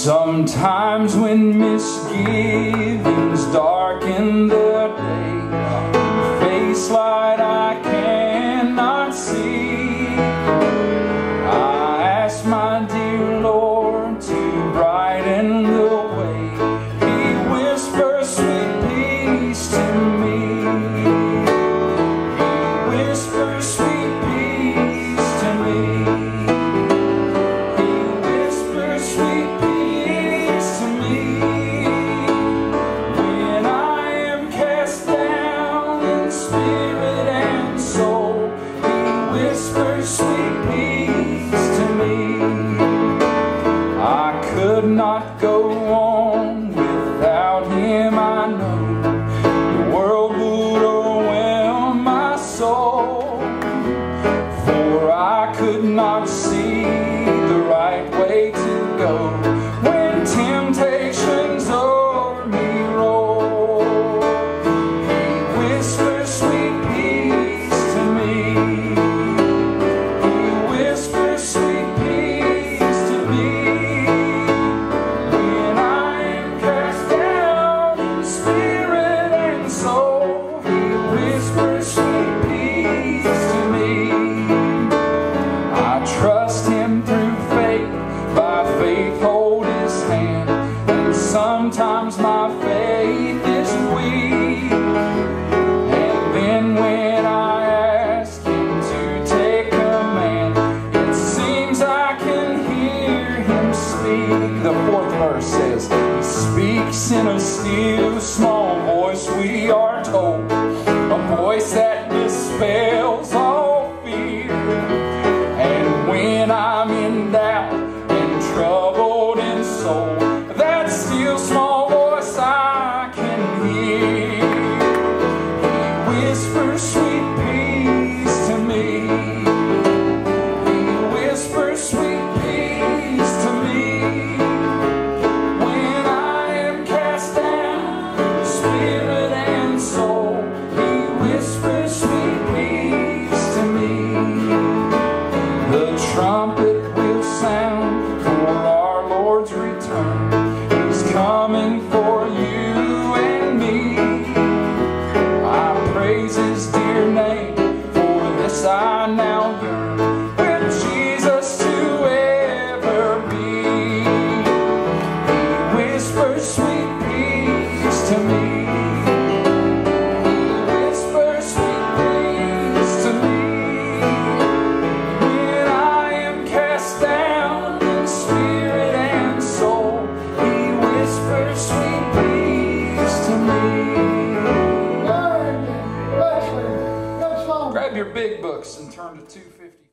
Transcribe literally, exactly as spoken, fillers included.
Sometimes when misgivings darken the day, face light I cannot see, I ask my dear Lord to brighten the way. He whispers sweet peace to me. He whispers sweet peace to me. He whispers sweet peace. Sweet peace to me. I could not go on without him. I know the world would overwhelm my soul, for I could not see the right way to go when temptations over me roll. He whispers sweet peace to me. Trust him through faith, by faith hold his hand, and sometimes my faith is weak, and then when I ask him to take command, it seems I can hear him speak. The fourth verse says, he speaks in a still small voice, we are told, a voice that dispels all fear. When I'm in doubt and troubled in soul, that still small voice I can hear. He whispers sweet peace to me. He whispers sweet peace to me. When I am cast down, spirit and soul, he whispers sweet peace to me. The trumpet will sound for our Lord's return. He's coming for you and me. I praise his dear name, for this I now yearn, with Jesus to ever be. He whispers sweet peace to me. He whispers sweet peace to me. Grab your big books and turn to two fifty.